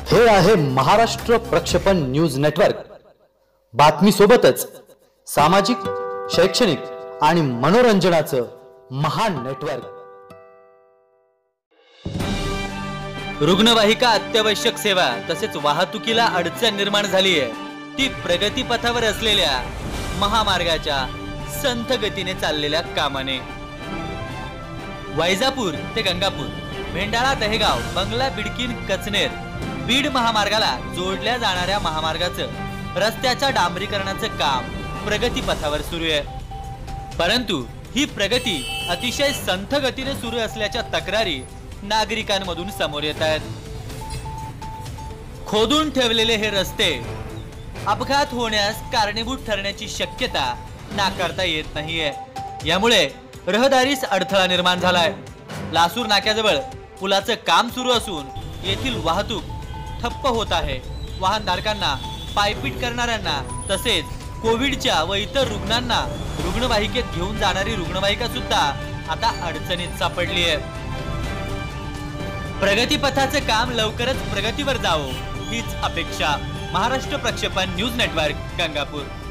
हे आहे महाराष्ट्र प्रक्षेपण न्यूज नेटवर्क। बातमी सोबतच सामाजिक, शैक्षणिक आणि मनोरंजनाचं महान नेटवर्क। रुग्णवाहिका अत्यावश्यक सेवा तसेच वाहतुकीला अडचण निर्माण झाली आहे ती प्रगती पथावर असलेल्या महामार्गाच्या संथ गतीने चाललेल्या कामाने। वैजापूर ते गंगापूर, भेंडाळा दहेगाव, बंगला बिडकीन कचनेर, बीड महामार्गाला जोडल्या जाणाऱ्या महामार्गाचं रस्त्याच्या डांबरीकरणाचं काम प्रगती पथावर सुरू आहे। परंतु ही प्रगती अतिशय संथ गतीने सुरू असल्याच्या तक्रारी नागरिकांमधून समोर येत आहेत। खोदून ठेवलेले हे रस्ते अपघात होण्यास कारणीभूत ठरण्याची शक्यता नाकारता येत नाहीये। यामुळे रहदारीस अडथळा निर्माण झालाय। लासूर नाक्याजवळ पुलाचं काम सुरू असून येथील वाहतूक ठप्प होत आहे। वाहनधारकांना, पायपीट करणाऱ्यांना तसेच कोविडच्या व इतर रुग्णांना रुग्णवाहिकेत घेऊन जाणारी रुग्णवाहिका सुद्धा आता अडचणीत सापडली आहे। प्रगती पथाचं काम लवकरच प्रगतीवर जावो हीच अपेक्षा। महाराष्ट्र प्रक्षेपण न्यूज नेटवर्क, गंगापूर।